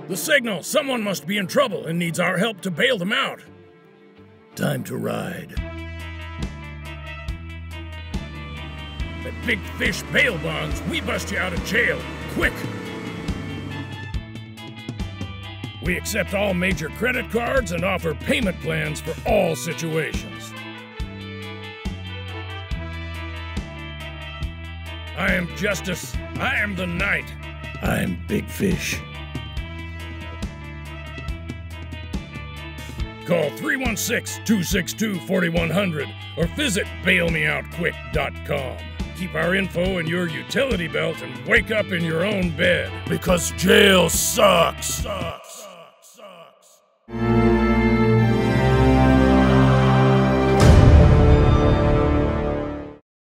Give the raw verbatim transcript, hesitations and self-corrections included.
The signal! Someone must be in trouble and needs our help to bail them out. Time to ride. At Big Fish Bail Bonds, we bust you out of jail, quick! We accept all major credit cards and offer payment plans for all situations. I am Justice. I am the Knight. I'm Big Fish. Call three one six, two six two, four one zero zero or visit bail me out quick dot com. Keep our info in your utility belt and wake up in your own bed. Because jail sucks. sucks.